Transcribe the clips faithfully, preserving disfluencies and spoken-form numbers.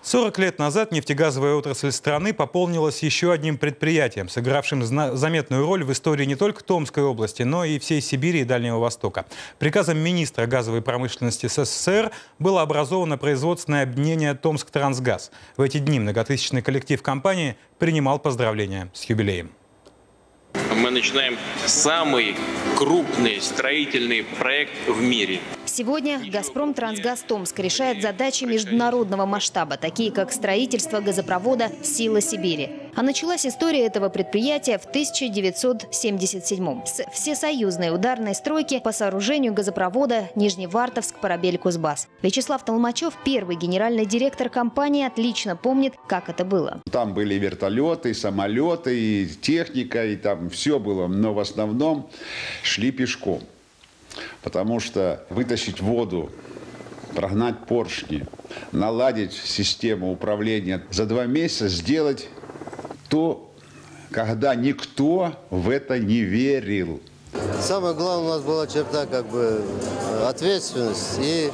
сорок лет назад нефтегазовая отрасль страны пополнилась еще одним предприятием, сыгравшим заметную роль в истории не только Томской области, но и всей Сибири и Дальнего Востока. Приказом министра газовой промышленности СССР было образовано производственное объединение «Томсктрансгаз». В эти дни многотысячный коллектив компании принимал поздравления с юбилеем. Мы начинаем самый крупный строительный проект в мире. Сегодня «Газпром Трансгаз Томск» решает задачи международного масштаба, такие как строительство газопровода «Сила Сибири». А началась история этого предприятия в тысяча девятьсот семьдесят седьмом с всесоюзной ударной стройки по сооружению газопровода Нижневартовск-Парабель-Кузбасс. Вячеслав Толмачев, первый генеральный директор компании, отлично помнит, как это было. Там были вертолеты, самолеты, и техника, и там все было, но в основном шли пешком. Потому что вытащить воду, прогнать поршни, наладить систему управления за два месяца, сделать то, когда никто в это не верил. Самое главное у нас была черта как бы ответственность. И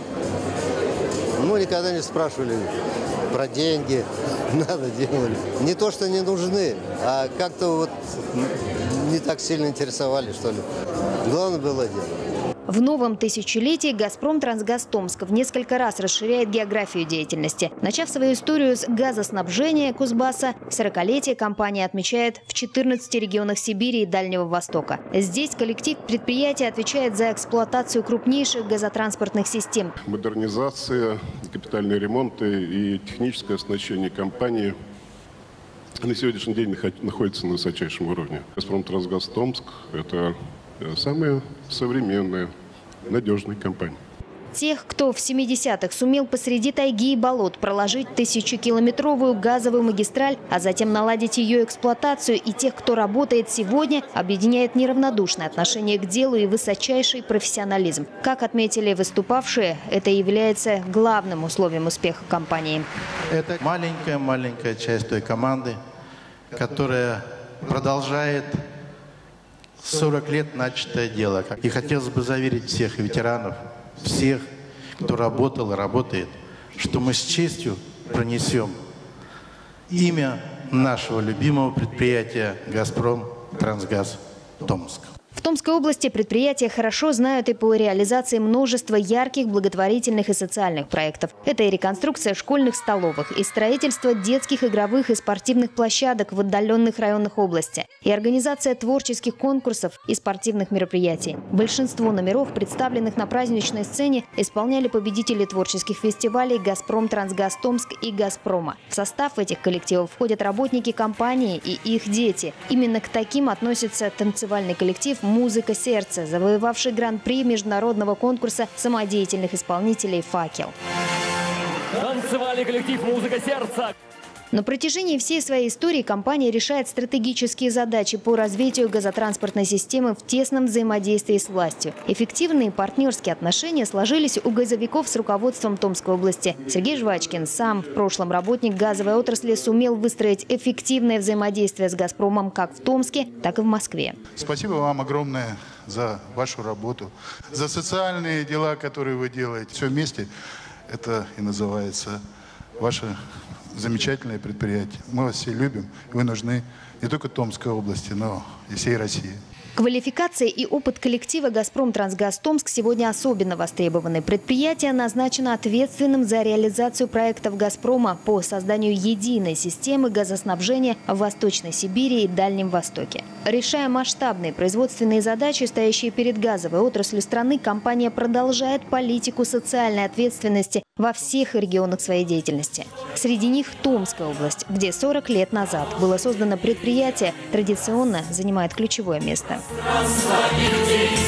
мы никогда не спрашивали про деньги, надо делали. Не то, что не нужны, а как-то вот не так сильно интересовали, что ли. Главное было делать. В новом тысячелетии «Газпром Трансгаз Томск» в несколько раз расширяет географию деятельности. Начав свою историю с газоснабжения Кузбасса, сорокалетие компания отмечает в четырнадцати регионах Сибири и Дальнего Востока. Здесь коллектив предприятия отвечает за эксплуатацию крупнейших газотранспортных систем. Модернизация, капитальные ремонты и техническое оснащение компании на сегодняшний день находится на высочайшем уровне. «Газпром Трансгаз Томск» – это самая современная, надежная компания. Тех, кто в семидесятых сумел посреди тайги и болот проложить тысячекилометровую газовую магистраль, а затем наладить ее эксплуатацию, и тех, кто работает сегодня, объединяет неравнодушное отношение к делу и высочайший профессионализм. Как отметили выступавшие, это является главным условием успеха компании. Это маленькая-маленькая часть той команды, которая продолжает сорок лет начатое дело. И хотелось бы заверить всех ветеранов, всех, кто работал и работает, что мы с честью пронесем имя нашего любимого предприятия «Газпром Трансгаз Томск». В Томской области предприятия хорошо знают и по реализации множества ярких благотворительных и социальных проектов. Это и реконструкция школьных столовых, и строительство детских игровых и спортивных площадок в отдаленных районах области, и организация творческих конкурсов и спортивных мероприятий. Большинство номеров, представленных на праздничной сцене, исполняли победители творческих фестивалей «Газпром Трансгаз Томск» и «Газпрома». В состав этих коллективов входят работники компании и их дети. Именно к таким относится танцевальный коллектив «Музыка сердца», завоевавший гран-при международного конкурса самодеятельных исполнителей «Факел». Танцевальный коллектив «Музыка сердца». На протяжении всей своей истории компания решает стратегические задачи по развитию газотранспортной системы в тесном взаимодействии с властью. Эффективные партнерские отношения сложились у газовиков с руководством Томской области. Сергей Жвачкин, сам в прошлом работник газовой отрасли, сумел выстроить эффективное взаимодействие с «Газпромом» как в Томске, так и в Москве. Спасибо вам огромное за вашу работу, за социальные дела, которые вы делаете. Все вместе это и называется ваше замечательное предприятие. Мы вас все любим. Вы нужны не только Томской области, но и всей России. Квалификация и опыт коллектива «Газпром Трансгаз Томск» сегодня особенно востребованы. Предприятие назначено ответственным за реализацию проектов «Газпрома» по созданию единой системы газоснабжения в Восточной Сибири и Дальнем Востоке. Решая масштабные производственные задачи, стоящие перед газовой отраслью страны, компания продолжает политику социальной ответственности во всех регионах своей деятельности. Среди них Томская область, где сорок лет назад было создано предприятие, традиционно занимает ключевое место. Здравствуй,